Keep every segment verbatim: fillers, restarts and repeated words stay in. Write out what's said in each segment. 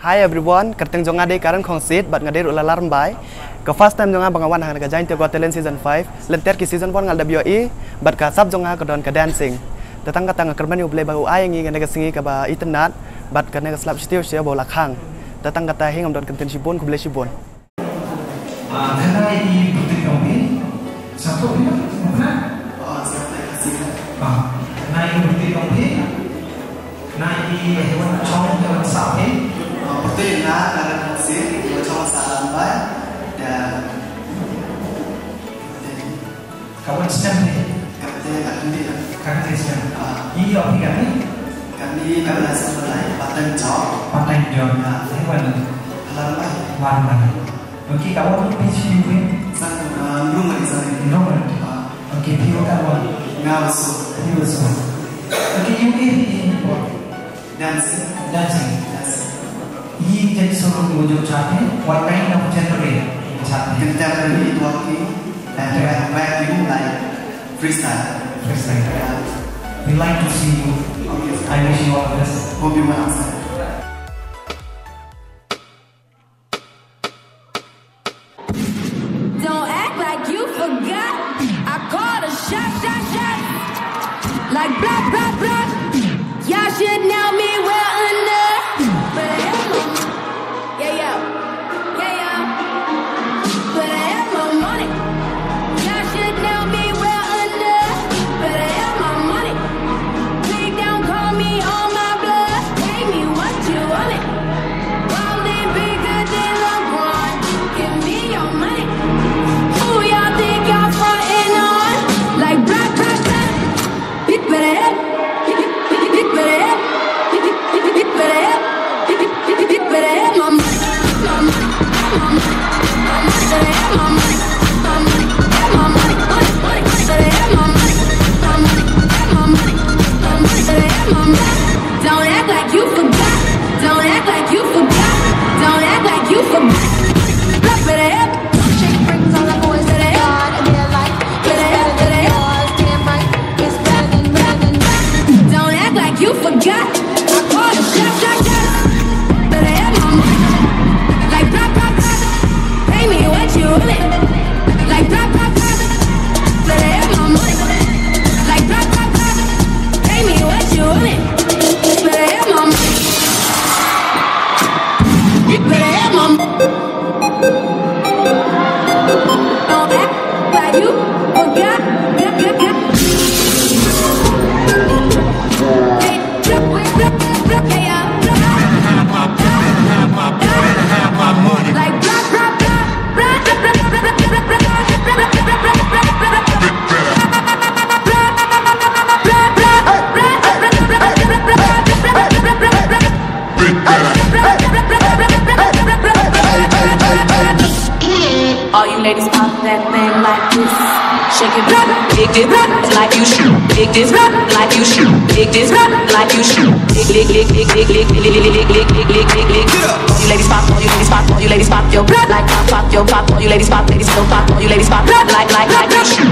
Hi everyone, kerteng jonga de karan khongsit bat ngadir ulalar mbai. Ke first time jonga bangawan hang ga jain te Got Talent season five. Lenter ki season one ngal W I bat ka sab jonga ka don ka dancing. Datang ka tang kerban yu play ba ai ngi ga singi ka ba internet bat ka ne slap still sia bola khang. Datang ka ta hingam don content sibon ku ble sibon. Ah, karena ini bukti kami satu ini mana? Oh, siapa kasih. Ah, nah ini bukti kami. Nah ini hewan cong hewan sapi. Betul na karan khongsit hewan cong salam bai dan kawan sedang ni. Kapten kat ni. Kapten sedang. Ah, ini apa kami? Kami kami asal mulai Patang Jog. Patang Jog. Nah, hewan halam bai. Warna. Okey, kawan ni peci ni. Sang rumah di sana. Rumah. Okey, piu kawan. Ngawsu. Piu so. Okey, you ini dancing. Dancing. Ini jadi seluruh wujud cantik. Warna yang apa cantik? Cantik. Contemporary walking and rapping like freestyle. Freestyle. We like to see you. I wish you all the best. Hope you will answer. Don't act like you forgot. I called a shot, shot, shot. Like blah, blah, blah. Y'all should know me well enough. But I have my yeah, yeah, yeah, yeah. But I have my money. Y'all should know me well enough. But I have my money. Please don't call me on my bluff. Pay me what you want it. Probably bigger than LeBron. Give me your money. Who y'all think y'all frontin' on? Like blah, blah, blah. Big better help. Big better help. Big better help. Big better help. My money. My money. My money. My money. Better help my money. My money. Help my money. Money. Money. Better help my money. My money. Help my money. My money. Better help my money. Don't act like you forgot. Don't act like you forgot. Don't act like you forgot. Blah, better help. Shake brings all the boys to the yard and they're like, it's better than yours, damn right, it's better than, better than that. Don't act like you forgot. I called a shot, shot, shot. Better have my money. Like blah, blah, blah. Pay me what you want it. Like blah, blah, blah. Better have my money. Like blah, blah, blah. Pay me what you want it. Better have my money. You better have my money. Don't act like you forgot. Yeah, yeah, yeah. Hey, blah, blah, blah, blah, yeah, blah. Like blah, blah, blah, blah, blah, blah, blah, blah, blah, blah, all you ladies pop that thing like this. Shake it, dig this, like you shoot. Dig this, like you shoot. Dig this, like you shoot. Dig, dig, dig, dig, dig, dig, dig, dig, dig, dig, dig, dig, dig. All you ladies pop, all you ladies pop, all you ladies pop your like pop, pop your pop. All you ladies pop, ladies still pop. All you ladies pop, like, like, like you shoot.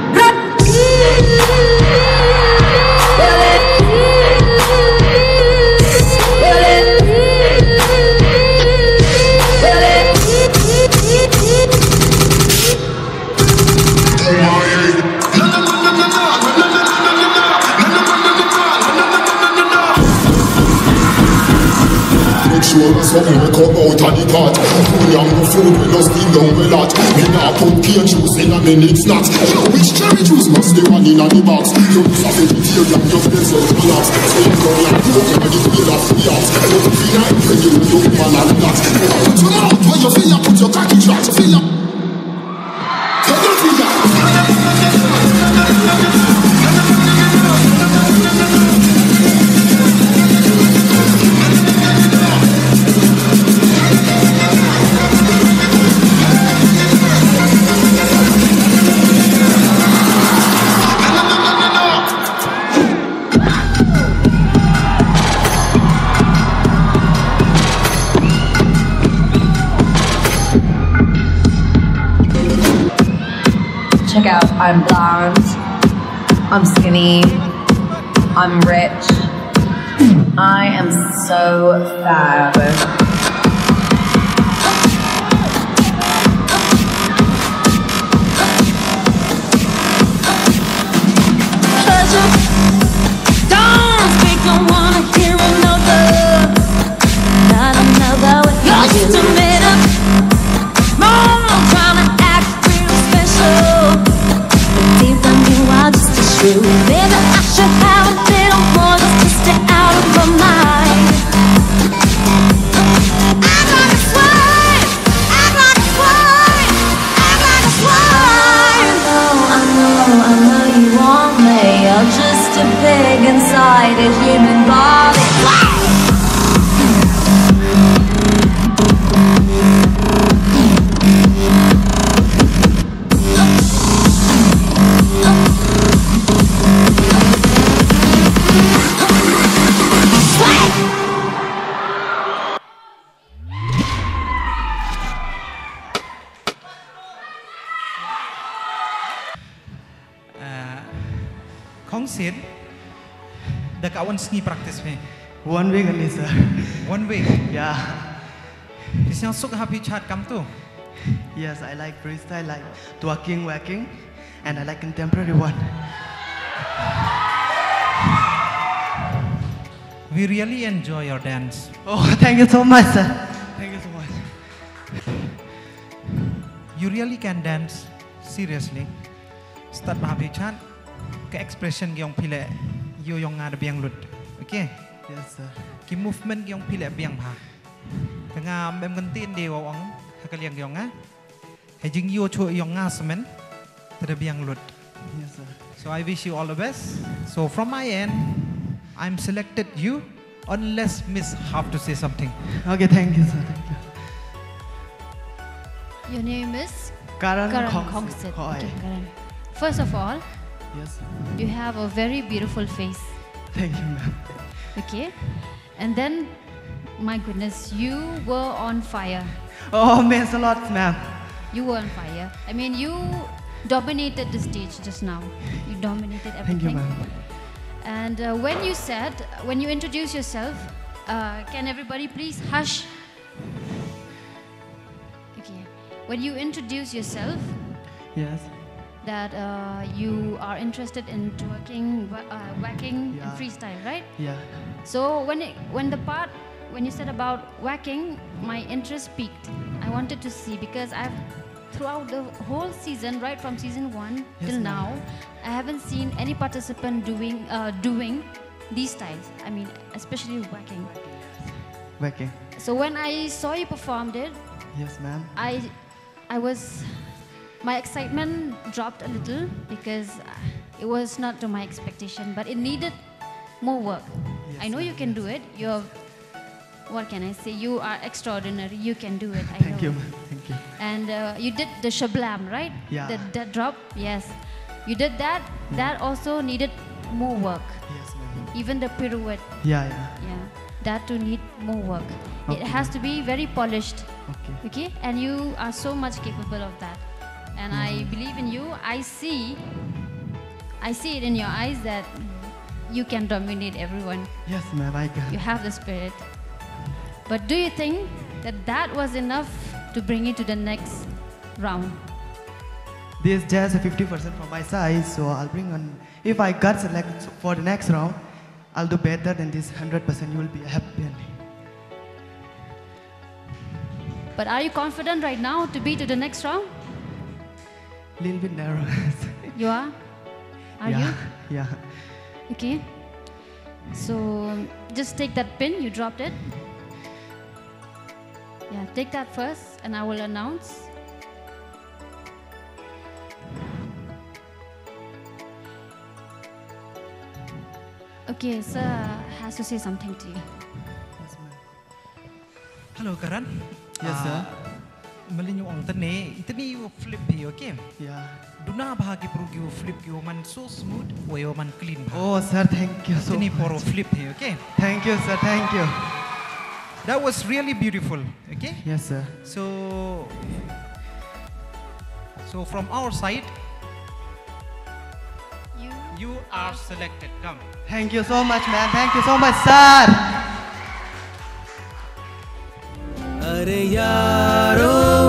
Something we come out of the cart. Pull on the food, we just steam down the lot. We now put cane juice in a minute snacks. You know which cherry juice must stay one in the box. You miss a vegetarian, you feel so relaxed. So you go like, you can get rid of the ox. You don't feel like when you do man and that. Put your mouth where you feel, put your cocky track, you feel up. You don't feel that. Check out, I'm blonde, I'm skinny, I'm rich, I am so fab. do. Maybe I should have a little more just to stay out of my mind. I gotta swine, I gotta swine, I gotta swine. I know, I know, I know you want me. I'm just a pig inside a human body. Khong Sid, the kawan sni practice me. One week only, sir. One week. Yeah. Is yang sok happy chat kam tu? Yes, I like freestyle, like twerking, whacking, and I like contemporary one. We really enjoy your dance. Oh, thank you so much, sir. Thank you so much. You really can dance, seriously. Start happy chat. Ke expression yang pile, you yang ada biang lut, okay? Yes, sir. Ki movement yang pile biang ha. Tengah mem kentin dia orang, hakaliang yang ah. Hejing you cho yang ngah semen, tada biang lut. Yes, sir. So I wish you all the best. So from my end, I'm selected you, unless Miss have to say something. Okay, thank you, sir. Thank you. Your name is Karan Karan Khongsit. Khongsit. Hoi. Okay, Karan. First of all, Yes. you have a very beautiful face. Thank you, ma'am. Okay, and then, my goodness, you were on fire. Oh, means a lot, ma'am. You were on fire. I mean, you dominated the stage just now. You dominated Thank you, everything. ma'am. And uh, when you said, when you introduced yourself, uh, can everybody please hush? Okay. When you introduce yourself, Yes. that uh, you are interested in twerking, wha- uh, whacking, Yeah. and freestyle, right? Yeah. So when it, when the part when you said about whacking, my interest peaked. I wanted to see because I've throughout the whole season, right from season one Yes, till ma'am. now, I haven't seen any participant doing uh, doing these styles. I mean, especially whacking. Whacking. So when I saw you performed it, Yes, ma'am. I I was my excitement dropped a little because it was not to my expectation, but it needed more work. Yes, I know ma'am. you can do it. You're, what can I say? You are extraordinary. You can do it. I Thank know. you, ma'am. Thank you. And uh, you did the shablam, right? Yeah. The, that drop, yes. You did that. That also needed more work. Yes, ma'am. Even the pirouette, Yeah, yeah. yeah, that too need more work. It Okay. has to be very polished. Okay. Okay, and you are so much capable of that, and I believe in you. I see, I see it in your eyes that you can dominate everyone. Yes, ma'am. I You can. have the spirit. But do you think that that was enough to bring you to the next round? This is just fifty percent from my side, so I'll bring on. If I got selected for the next round, I'll do better than this one hundred percent. You will be happy. But are you confident right now to be to the next round? Little bit nervous. You are? Are yeah. you? Yeah. Okay. So um, just take that pin, you dropped it. Yeah, take that first and I will announce. Okay, sir has to say something to you. Yes, ma'am. Hello, Karan. Yes, sir. Melinyong ang tani, itani you flip here, okay? Yeah. Duna bahagi perugi you flip you man so smooth, wayo man clean bah. Oh, sir, thank you so Tani poro much. flip here, okay? Thank you, sir. Thank you. That was really beautiful, okay? Yes, sir. So, so from our side, You you are selected. Come. Thank you so much, man. Thank you so much, sir. अरे यारो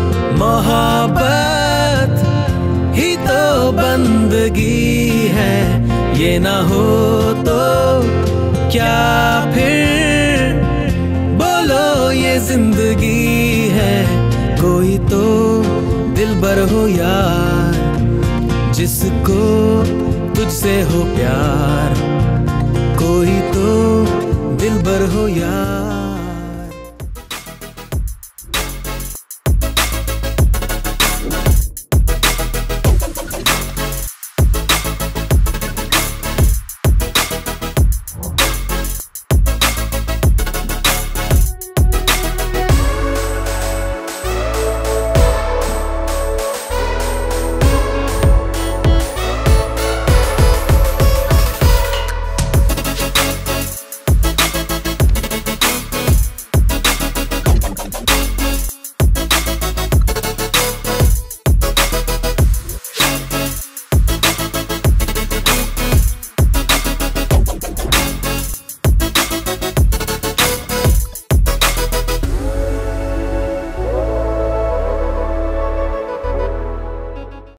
मोहब्बत ही तो बंदगी है, ये ना हो तो क्या फिर बोलो ये जिंदगी है। कोई तो दिलबर हो यार जिसको तुझ मुझसे हो प्यार, कोई तो दिलबर हो यार।